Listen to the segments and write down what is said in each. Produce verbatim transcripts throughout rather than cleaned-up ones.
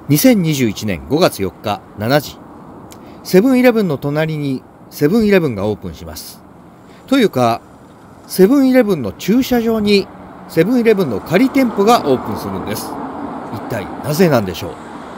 にせんにじゅういちねんごがつよっかしちじ、セブンイレブンの隣にセブンイレブンがオープンします。というか、セブンイレブンの駐車場にセブンイレブンの仮店舗がオープンするんです。一体なぜなんでしょう。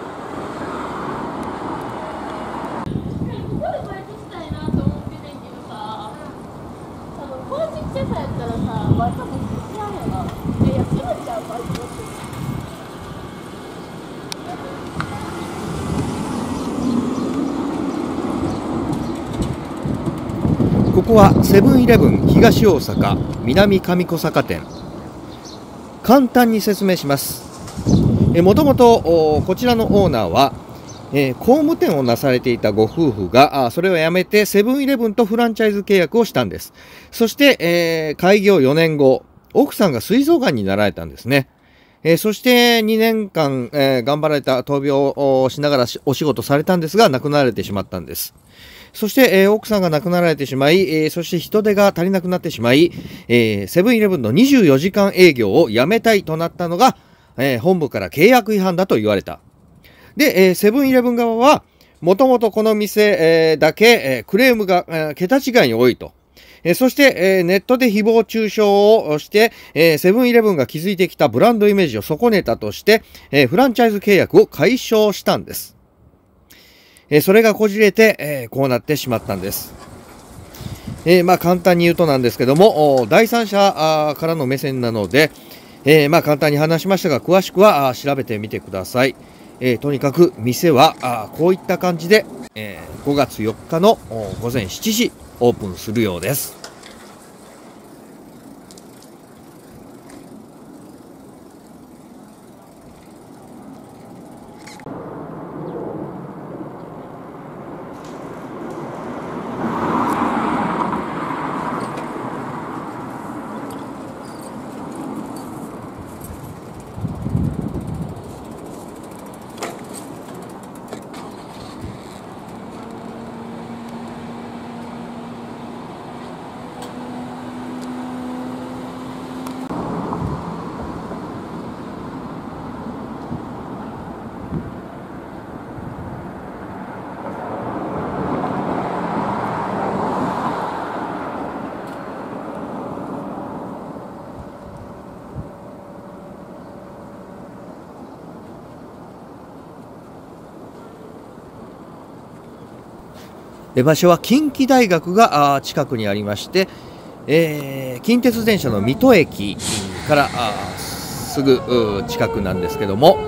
ここはセブンイレブン東大阪南上小坂店。簡単に説明します。もともとこちらのオーナーは、えー、工務店をなされていたご夫婦があそれをやめてセブンイレブンとフランチャイズ契約をしたんです。そして、えー、開業よねんご、奥さんが膵臓がんになられたんですね。えー、そしてにねんかん、えー、頑張られた、闘病をしながらお仕事されたんですが、亡くなられてしまったんです。そして、えー、奥さんが亡くなられてしまい、えー、そして人手が足りなくなってしまい、えー、セブンイレブンのにじゅうよじかん営業をやめたいとなったのが、えー、本部から契約違反だと言われた。で、えー、セブンイレブン側は、もともとこの店、えー、だけ、えー、クレームが、えー、桁違いに多いと。えー、そして、えー、ネットで誹謗中傷をして、えー、セブンイレブンが築いてきたブランドイメージを損ねたとして、えー、フランチャイズ契約を解消したんです。えー、それがこじれて、えー、こうなってしまったんです。えー、まあ簡単に言うとなんですけども、第三者からの目線なので、えー、まあ簡単に話しましたが、詳しくは調べてみてください。えー、とにかく店はあこういった感じで、えー、ごがつよっかのごぜんしちじオープンするようです。場所は近畿大学が近くにありまして、えー、近鉄電車の水戸駅からすぐ近くなんですけども、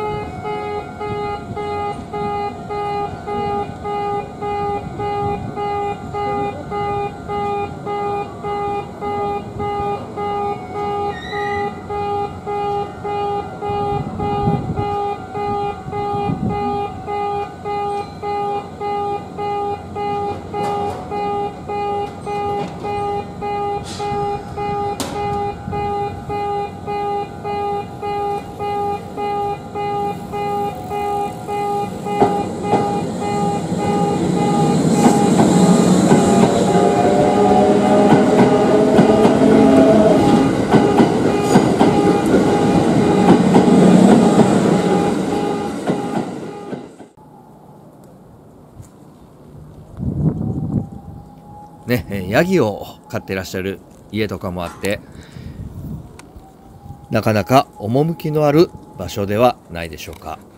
ね、ヤギを飼ってらっしゃる家とかもあって、なかなか趣のある場所ではないでしょうか。